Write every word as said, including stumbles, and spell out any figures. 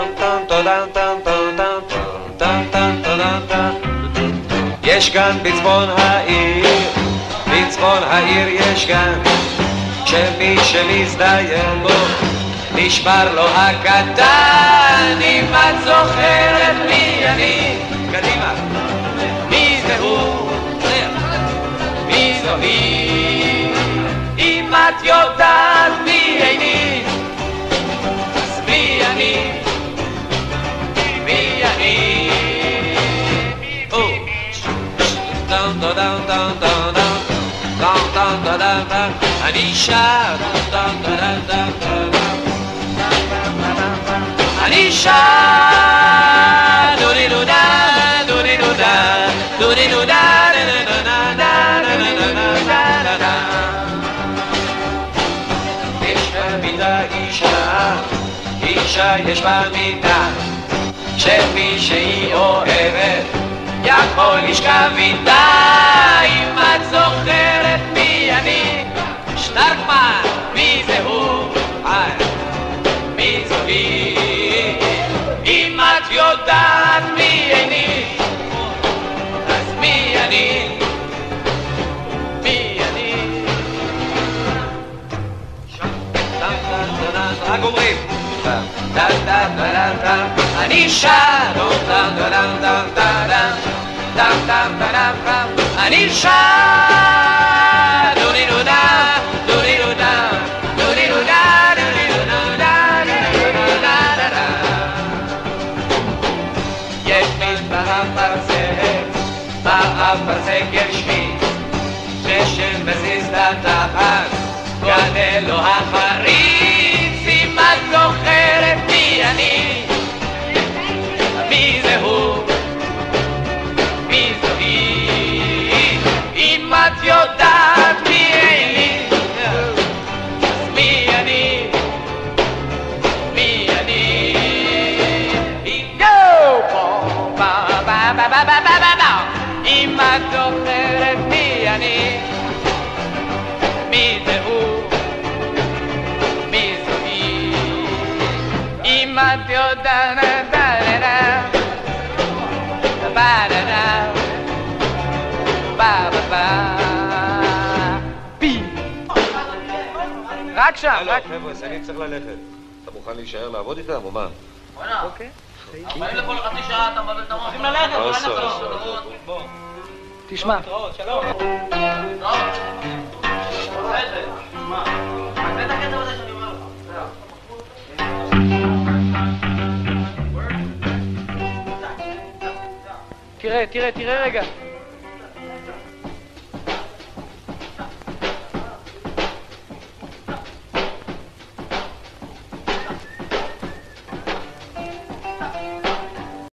יש גן בצפון העיר, בצפון העיר יש גן, שמי שמזדיין בו נשבר לו הקטן. אם את זוכרת מי אני, קדימה, מי זה הוא, מי זו היא, אם את יודעת מי איני, אז מי אני, מי אני. אני שר, אני שר, דודי דודה, דודי דודה, דודי דודה, יש במיטה אישה, אישה יש במיטה, שמי שהיא אוהבת יכול לשכב איתה. אם את זוכרת מי אני, שטרקמן, מי זה הוא, מי זו היא, אם את יודעת מי איני, אז מי אני, מי אני. רק אומרים אני שר, אני שר, דודי דודה, דודי דודה, דודי דודה, דודי דודה, דודי דודה. יש מיש באפרסק, באפרסק יש מיש, ששמזיז לתחת, גדל לו החריץ. אם את זוכרת מי אני, מי זה הוא, מי זו היא, אם את יודעת מי אני, אז מי אני, מי אני. אם את זוכרת מי אני, מי זה הוא, מי זו היא, אם את יודעת רק שם, רק... חבר'ה, אני צריך ללכת. אתה מוכן להישאר לעבוד איתם או מה? בוא'נה. אוקיי. באים לפה לחצי שעה, אתה מבלבל את המוח. צריכים ללכת, בוא אוסו, נחזור. אוסו. בוא. תשמע. תתראות, שלום. טוב. מה? תעשה את הקטע הזה שאני אומר לך. תראה, תראה, תראה רגע.